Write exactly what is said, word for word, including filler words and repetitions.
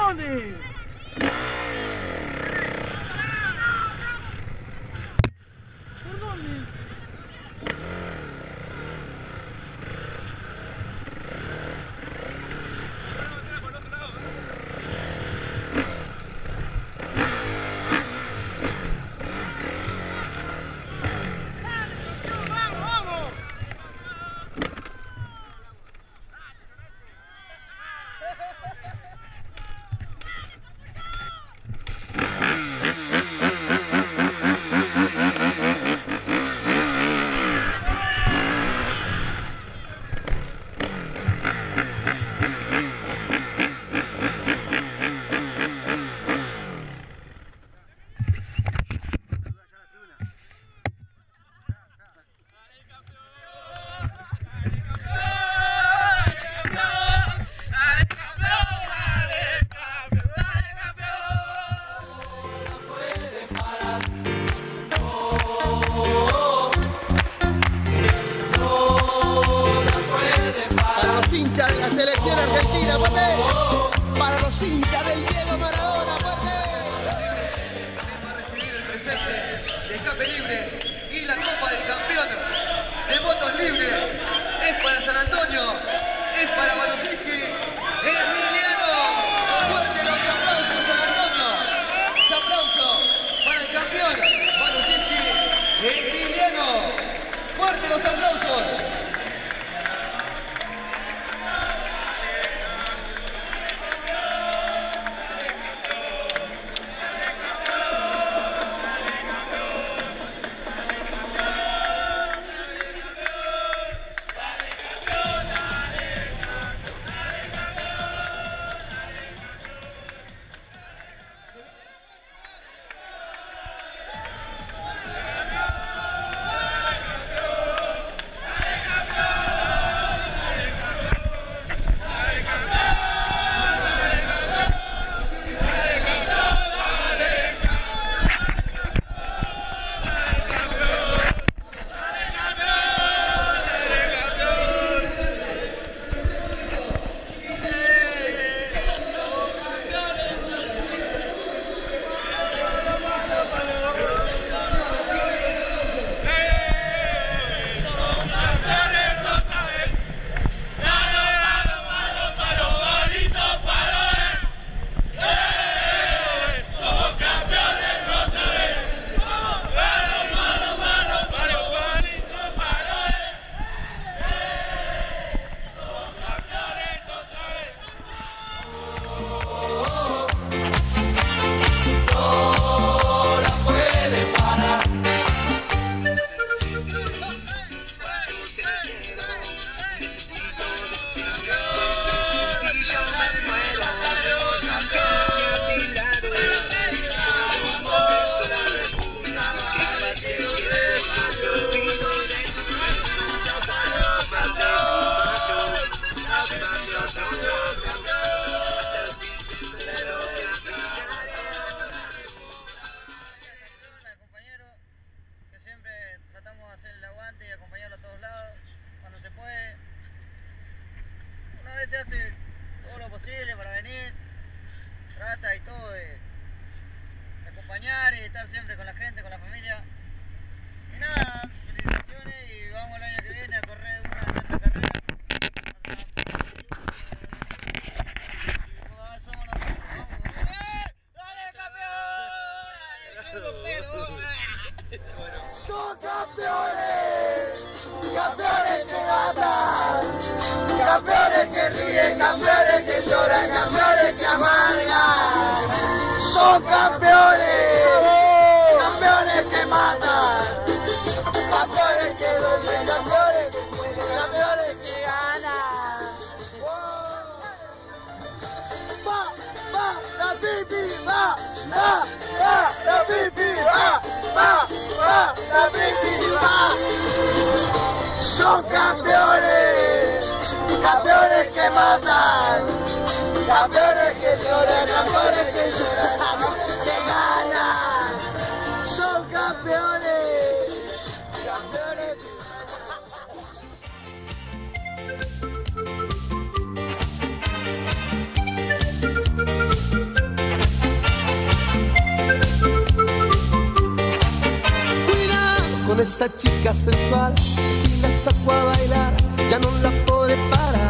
dónde? ¿Por dónde? Hinchas de la selección argentina, fuerte. Para los hinchas del Diego Maradona, fuerte. También va a recibir el presente de escape libre y la Copa del Campeón de motos libres. Es para San Antonio, es para Marusinski, es Emiliano. Fuerte los aplausos, San Antonio. Un aplauso para el campeón Marusinski, Emiliano. Fuerte los aplausos. Tratamos de hacer el aguante y acompañarlo a todos lados cuando se puede. Una vez se hace todo lo posible para venir, trata y todo de, de acompañar y de estar siempre con la gente, con la familia. Y nada, felicitaciones y vamos el año que viene a correr una de nuestras carreras. Somos nosotros, vamos. ¡Eh! ¡Dale, campeón! ¡Son campeones! ¡Campeones que matan! ¡Campeones que ríen! ¡Campeones que lloran! ¡Campeones que amargan! ¡Son campeones! ¡Campeones que matan! ¡Campeones que duelen! ¡Campeones que mueren! ¡Campeones que ganan! ¡Va! ¡Va! ¡La pipi! ¡Va! ¡Va! ¡Va! ¡La pipi! ¡Va! ¡Va! ¡Va! ¡La pipi! ¡Va! ¡Son campeones! ¡Campeones que matan! ¡Campeones que lloran! ¡Campeones que lloran! ¡Campeones que ganan! ¡Son campeones! ¡Campeones que ganan! esa chica sensual, si la saco a bailar, ya no la puede parar.